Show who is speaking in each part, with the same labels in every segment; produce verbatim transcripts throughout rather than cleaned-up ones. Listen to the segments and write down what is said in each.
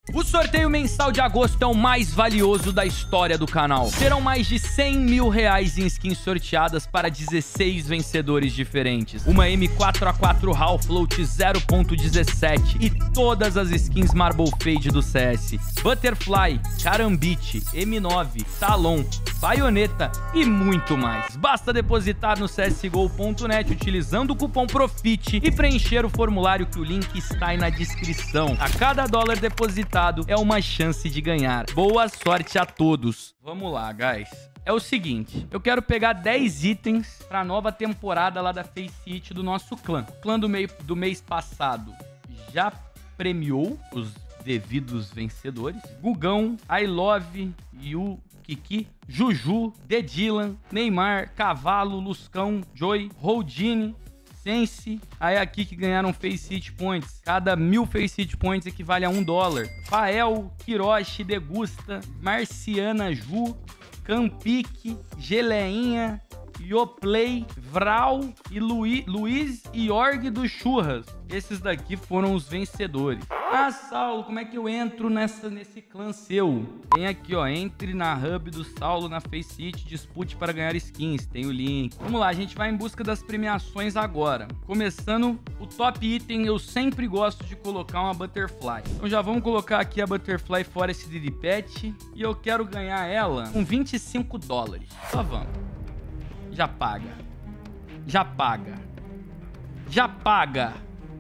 Speaker 1: O sorteio mensal de agosto é o mais valioso da história do canal. Serão mais de cem mil reais em skins sorteadas para dezesseis vencedores diferentes. Uma M quatro A quatro HAL Float zero ponto dezessete e todas as skins Marble Fade do C S. Butterfly, Karambit, M nove, Talon, Baioneta e muito mais. Basta depositar no C S G O ponto net utilizando o cupom PROFIT e preencher o formulário que o link está aí na descrição. A cada dólar depositado é uma chance de ganhar. Boa sorte a todos. Vamos lá, guys. É o seguinte, eu quero pegar dez itens para a nova temporada lá da Face It do nosso clã. O clã do, meio, do mês passado já premiou os devidos vencedores. Gugão, I Love, Yu, Kiki, Juju, The Dylan, Neymar, Cavalo, Luscão, Joy, Houdini, Sense, aí aqui que ganharam Face It Points. Cada mil Face It Points equivale a um dólar. Fael, Kiroshi, Degusta, Marciana Ju, Campique, Geleinha, Yoplay, Vral e Luiz, Luiz e Org do Churras. Esses daqui foram os vencedores. Ah, Saulo, como é que eu entro nessa, nesse clã seu? Tem aqui, ó, entre na hub do Saulo na Face It, dispute para ganhar skins. Tem o link. Vamos lá, a gente vai em busca das premiações agora. Começando, o top item, eu sempre gosto de colocar uma Butterfly. Então já vamos colocar aqui a Butterfly Forest de Pet. E eu quero ganhar ela com vinte e cinco dólares. Só vamos. Já paga. Já paga. Já paga.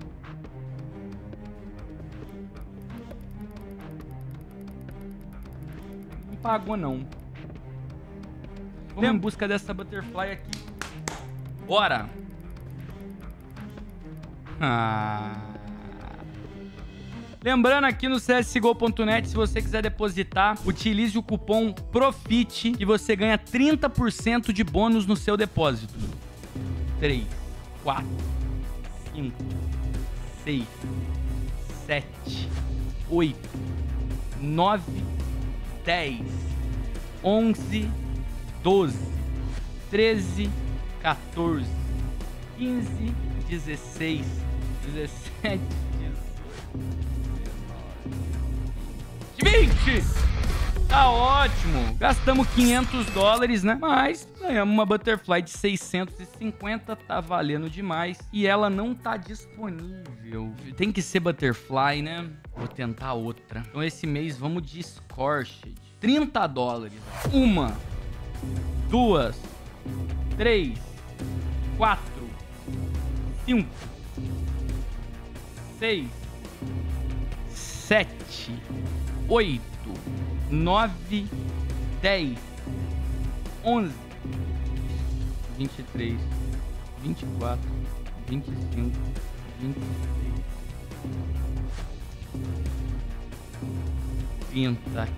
Speaker 1: Não pagou, não. Vamos em busca dessa Butterfly aqui. Bora. Ah... Lembrando aqui no C S G O ponto net, se você quiser depositar, utilize o cupom PROFIT e você ganha trinta por cento de bônus no seu depósito. três, quatro, cinco, seis, sete, oito, nove, dez, onze, doze, treze, quatorze, quinze, dezesseis, dezessete, vinte! Tá ótimo! Gastamos quinhentos dólares, né? Mas ganhamos uma Butterfly de seiscentos e cinquenta, tá valendo demais. E ela não tá disponível. Tem que ser Butterfly, né? Vou tentar outra. Então esse mês vamos de Scorched. trinta dólares. Uma, duas, três, quatro, cinco, seis, sete, oito, nove, dez, onze, vinte e três, vinte e quatro, vinte e cinco, vinte e seis, trinta.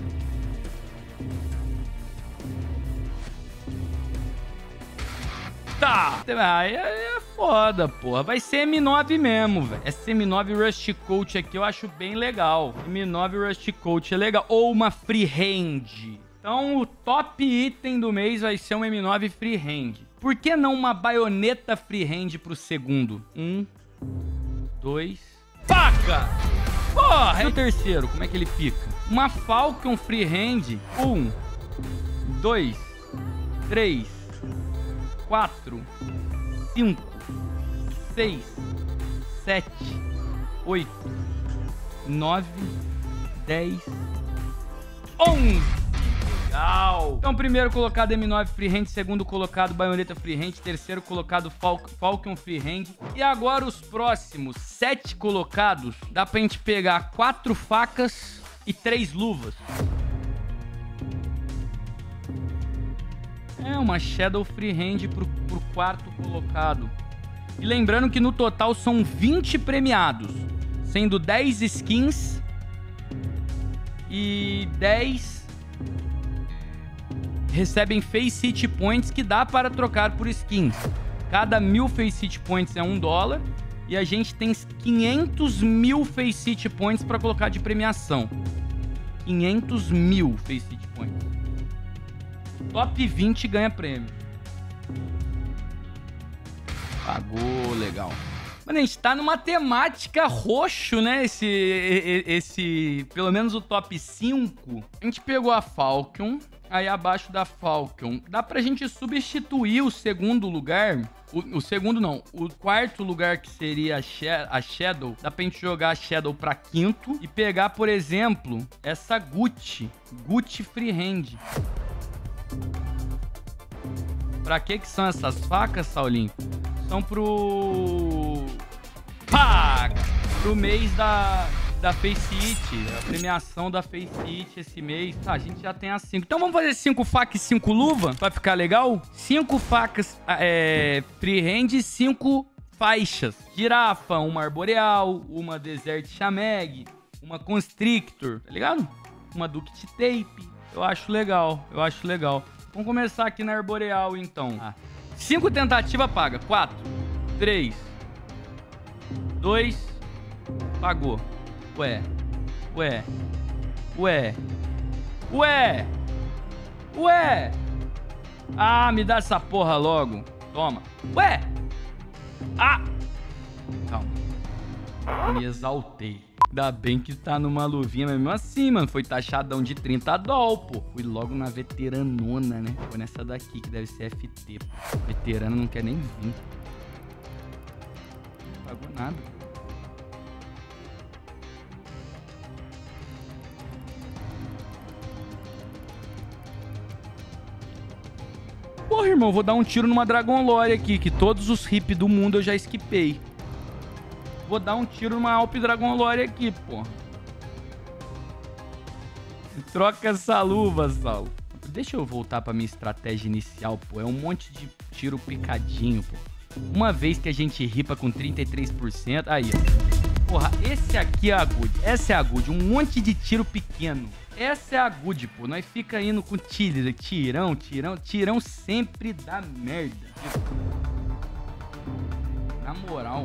Speaker 1: Tá! Aí é foda, porra. Vai ser M nove mesmo, velho. Essa M nove Rust Coat aqui eu acho bem legal. M nove Rust Coat é legal. Ou uma Freehand. Então o top item do mês vai ser um M nove Freehand. Por que não uma baioneta Freehand pro segundo? Um, dois... Faca! Porra! E o terceiro, como é que ele fica? Uma Falcon Freehand. Um, dois, três, quatro, cinco, seis, sete, oito, nove, dez, onze. Legal. Então, primeiro colocado M nove Freehand, segundo colocado Baioneta Freehand, terceiro colocado Fal Falcon Freehand. E agora os próximos sete colocados, dá pra gente pegar quatro facas e três luvas. É, uma Shadow Freehand pro, pro quarto colocado. E lembrando que no total são vinte premiados, sendo dez skins e dez recebem Face It Points que dá para trocar por skins. Cada mil Face It Points é um dólar e a gente tem quinhentos mil Face It Points para colocar de premiação. quinhentos mil Face It Points. Top vinte ganha prêmio. Pagou, legal. Mano, a gente tá numa temática roxo, né? Esse, esse, pelo menos o top cinco. A gente pegou a Falcon, aí abaixo da Falcon. Dá pra gente substituir o segundo lugar. O, o segundo não, o quarto lugar que seria a, Sh a Shadow. Dá pra gente jogar a Shadow pra quinto e pegar, por exemplo, essa Gucci. Gucci Freehand. Pra que que são essas facas, Saulinho? São pro... Pá! Pro mês da, da Face It. A premiação da Face It esse mês. Tá, a gente já tem as cinco. Então vamos fazer cinco facas e cinco luvas? Vai ficar legal? Cinco facas é, freehand e cinco faixas. Girafa, uma arboreal, uma Desert Chameg, uma Constrictor, tá ligado? Uma Duct Tape. Eu acho legal, eu acho legal. Vamos começar aqui na arboreal, então. Ah. Cinco tentativas paga. Quatro. Três. Dois. Pagou. Ué. Ué. Ué. Ué. Ué. Ah, me dá essa porra logo. Toma. Ué. Ah. Calma. Me exaltei. Ainda bem que tá numa luvinha, mas mesmo assim, mano, foi taxadão de trinta doll, pô. Fui logo na veteranona, né? Foi nessa daqui, que deve ser F T, pô. Veterano não quer nem vir. Não pagou nada. Porra, irmão, vou dar um tiro numa Dragon Lore aqui, que todos os hips do mundo eu já esquipei. Vou dar um tiro numa Alp Dragon Lore aqui, pô. Troca essa luva, Saulo. Deixa eu voltar pra minha estratégia inicial, pô. É um monte de tiro picadinho, pô. Uma vez que a gente ripa com trinta e três por cento... Aí, ó. Porra, esse aqui é a good. Essa é a good. Um monte de tiro pequeno. Essa é a good, pô. Nós fica indo com tiro, tirão, tirão. Tirão sempre dá merda. Na moral...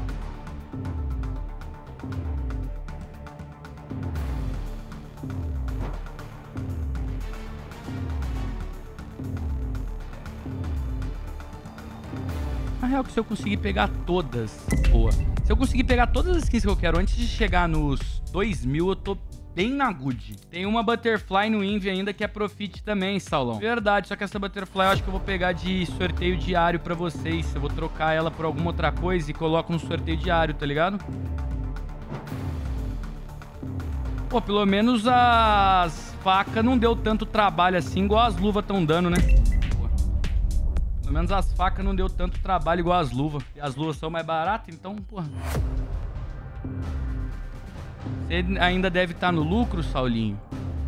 Speaker 1: Na real que se eu conseguir pegar todas, boa. Se eu conseguir pegar todas as skins que eu quero antes de chegar nos dois mil, eu tô bem na good. Tem uma Butterfly no Invi ainda que é Profit também, Saulão. Verdade, só que essa Butterfly eu acho que eu vou pegar de sorteio diário pra vocês. Eu vou trocar ela por alguma outra coisa e coloco no sorteio diário, tá ligado? Pô, pelo menos as facas não deu tanto trabalho assim, igual as luvas estão dando, né? Pelo menos as facas não deu tanto trabalho igual as luvas. E as luvas são mais baratas, então, porra. Você ainda deve estar no lucro, Saulinho?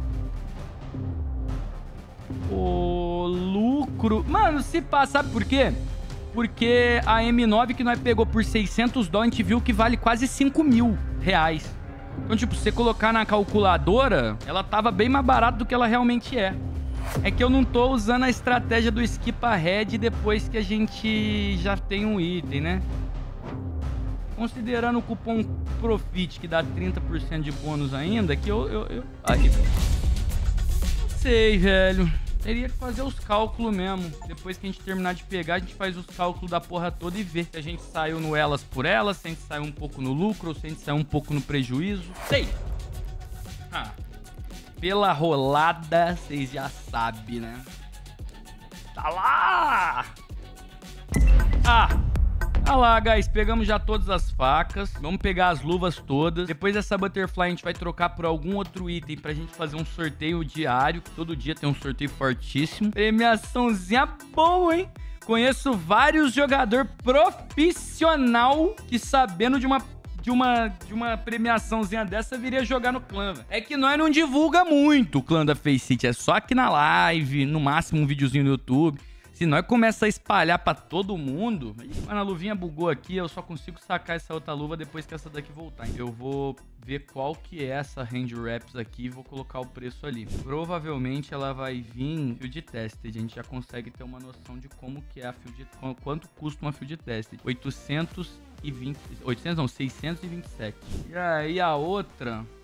Speaker 1: O lucro... Mano, se passa, sabe por quê? Porque a M nove que nós pegou por seiscentos dólares, a gente viu que vale quase cinco mil reais. Então, tipo, se você colocar na calculadora, ela tava bem mais barata do que ela realmente é. É que eu não tô usando a estratégia do skip ahead depois que a gente já tem um item, né? Considerando o cupom Profit, que dá trinta por cento de bônus ainda, que eu... eu, eu... Aí. Não sei, velho. Teria que fazer os cálculos mesmo. Depois que a gente terminar de pegar, a gente faz os cálculos da porra toda e vê se a gente saiu no elas por elas, se a gente saiu um pouco no lucro, ou se a gente saiu um pouco no prejuízo. Sei. Ah... Pela rolada, vocês já sabem, né? Tá lá! Ah! Tá lá, guys. Pegamos já todas as facas. Vamos pegar as luvas todas. Depois dessa Butterfly, a gente vai trocar por algum outro item pra gente fazer um sorteio diário. Que todo dia tem um sorteio fortíssimo. Premiaçãozinha boa, hein? Conheço vários jogadores profissional que, sabendo de uma... De uma, de uma premiaçãozinha dessa, viria jogar no clã, véio. É que nós não divulga muito o clã da Face It. É só aqui na live, no máximo um videozinho no YouTube. Se nós começar a espalhar pra todo mundo... Mano, a luvinha bugou aqui, eu só consigo sacar essa outra luva depois que essa daqui voltar. Eu vou ver qual que é essa Hand Wraps aqui e vou colocar o preço ali. Provavelmente ela vai vir Field Tested. A gente já consegue ter uma noção de como que é a Field... Quanto custa uma Field Tested. oitocentos e vinte... oitocentos não, seiscentos e vinte e sete. E aí a outra...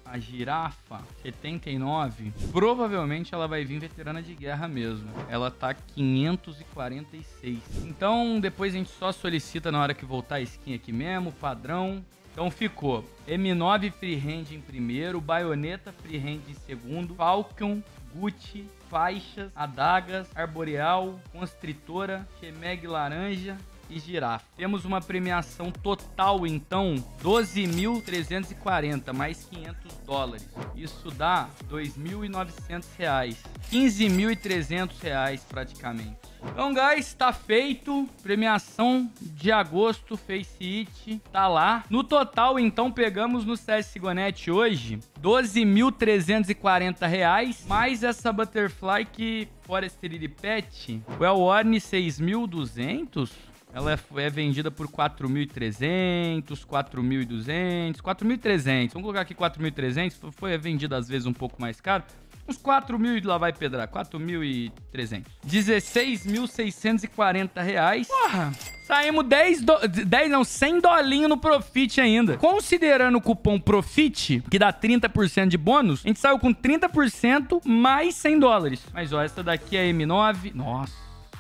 Speaker 1: A girafa, setenta e nove. Provavelmente ela vai vir veterana de guerra mesmo. Ela tá quinhentos e quarenta e seis. Então, depois a gente só solicita na hora que voltar a skin aqui mesmo, padrão. Então ficou M nove Freehand em primeiro, Baioneta Freehand em segundo, Falcon, Gucci, Faixas, Adagas, Arboreal, Constritora, Chemeg Laranja e Girafa. Temos uma premiação total, então, doze mil trezentos e quarenta, mais quinhentos dólares. Isso dá dois mil e novecentos reais. quinze mil e trezentos reais praticamente. Então, guys, tá feito. Premiação de agosto, Face It, tá lá. No total, então, pegamos no C S G O ponto net hoje doze mil trezentos e quarenta reais, mais essa Butterfly que Forestry Pet, o Elorne seis mil e duzentos. Ela é, é vendida por quatro mil e trezentos, quatro mil e duzentos, quatro mil e trezentos. Vamos colocar aqui quatro mil e trezentos. Foi vendida às vezes um pouco mais caro. Uns quatro mil e lá vai pedrar. quatro mil e trezentos. dezesseis mil seiscentos e quarenta reais. Porra! Saímos dez, do... dez não, cem dolinho no Profit ainda. Considerando o cupom Profit, que dá trinta por cento de bônus, a gente saiu com trinta por cento mais cem dólares. Mas ó, essa daqui é a M nove. Nossa.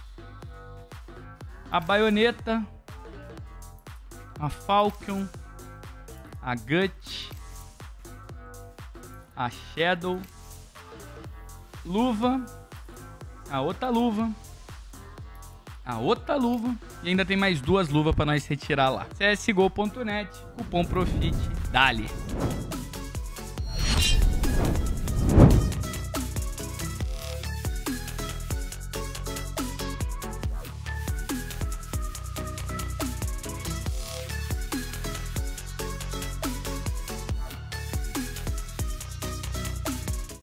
Speaker 1: A Baioneta, a Falcon, a Gut, a Shadow, luva, a outra luva, a outra luva e ainda tem mais duas luvas para nós retirar lá. C S G O ponto net, cupom Profit, dali.